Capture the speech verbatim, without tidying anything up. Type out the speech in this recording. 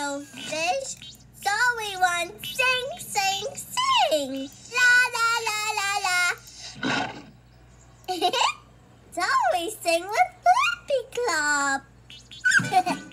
little fish. So we want sing, sing, sing. La, la, la, la, la. So we sing with Flippy Club.